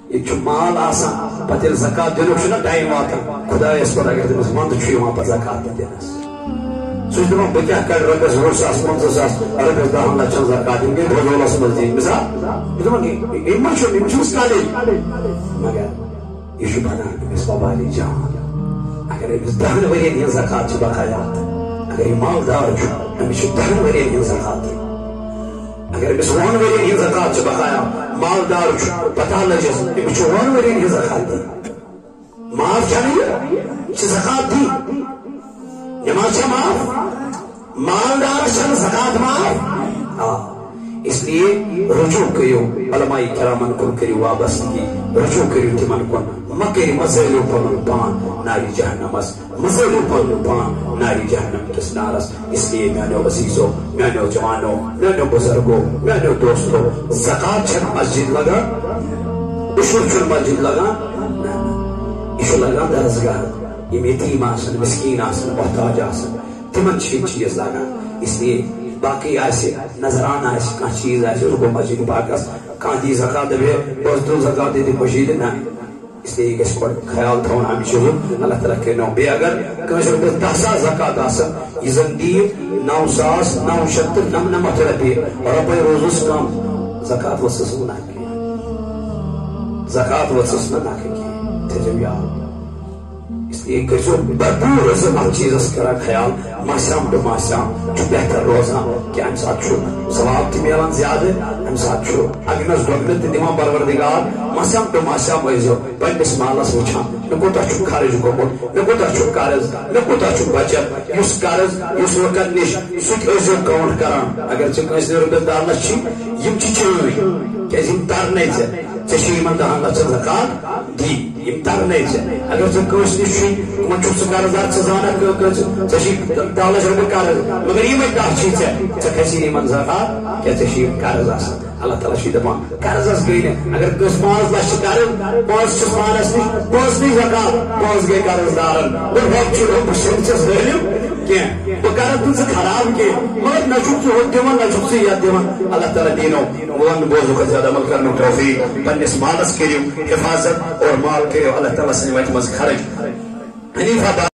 یہ مال آسان پتہ زکات دینک چھنا ٹائم واتان خدایس پتہ اگر تمس وند چھ یوان پتہ زکات دینس سہ چھ دپان بہ کیاہ کر رۄپیس 20,000 50,000 رۄپیس 10 لچھن زکات یم گٔے بوزولس منٛز دِنۍ مثال یہ دپان یم ما چھُ یم چھُس کالیج مگر یہ چھُ بنان أمس وبالہِ جان اگر أمس 10 ؤرین ہٕنٛز زکات چھِ بقایات اگر یہ مالدار چھُ أمس چھِ 10 ؤرین ہٕنٛز زکات دِنۍ اگر أمس 1 ؤرین ہٕنٛز زکات چھِ بقایا مالدار چھُ پتہ لجس أمس چھُ 1 ؤرین ہٕنٛز زکات دِنۍ معاف چھا یہِ چھِ زکات دِنۍ نماز چھا معاف مالدار چھنہٕ زکات معاف اس لیے رجوع کریو علماء کرامن کن کریو وابستگی رجوع کریو تمن کن مکری مزیلو پنن پان ناری جہنمس مزیلو پنن پان ناری جہنم کس نارس اس لیے میانو عزیزو میانو جوانو میانو بزرگو میانو دوستو زکات چھن مسجد لگا اشور چھن مسجد لگا اشور لگا درسگاہ یم یتیم آسن مسکین آسن محتاج آسن تمن چیز لگا اس لیے باقی آسے نظران آسے کان چیز آسے رکو مسجد پاکس کان دی زکات دے بوزدو زکات دے مشید نہ اس لیے اس پر خیال تھون ہمیشہ اللہ تعالیٰ کے نو بے اگر کنس رپیس 10,000 زکات آسن یہ زن دی 9,999 رپی رپی روزس کم زکات وسس نہ کی زکات وسس نہ کی تجو یاد اس لیے کہ بھرپور ہر چیز کرا خیال ماسام ٹو ماسام بہتر روزان کہ ام سات ثواب تہ ملان زیادہ ام سات اگنس ڈگنس تہ دان پروردگار ماسام ٹو ماسام ٲسۍزیو پننس مالس وچھان مے کوتاہ چھ خرچ گوٚمُت مے کوتاہ چھ قرض مے کوتاہ چھ بچت یس قرض یس وقت نش سہ تہ ٲسۍزیو کاؤنٹ کران اگر ژےٚ کٲنٛسہِ رۄپیس 10 لچھ چھی یم چھ چٲنۍ کیازِ یم ترنے ژےٚ چھی یمن 10 لچھن زکات دی یم ترنے ژےٚ اگر ژےٚ کٲنٛسہِ نش چھی تمن چھُکھ ژٕ قرضدار ژٕ زانکھ ژےٚ چھی 10 لچھ رۄپیہِ قرض مگر یمے 10 چھی ژےٚ کھسی یمن زکات کیٛازِ ژےٚ چھی یم قرض آسان اللہ تعالیٰ چھ دپان قرضس گئی نہٕ اگر کٲنٛسہِ 5 لچھ قرض 5 چھُس پانس نش 5 نی زکات 5 گئی قرض دارن رۄب چھُ بہٕ چھُس ظٲلِم کینٛہہ بہٕ کرکھ نہٕ ژٕ خراب کینٛہہ مگر نہ چھُکھ ژٕ ہُتھ دِوان نہ چھُکھ ژٕ یتھ دِوان اللہ تعالیٰ دینو ون بوزو کھۄتہٕ زیادٕ عمل کرنُک توفیق پننس مالس کٔرِو حفاظت اور مال کٔرِو اللہ تعالیٰ سٕنٛدِ وتہِ منٛز خرچ حنیفہ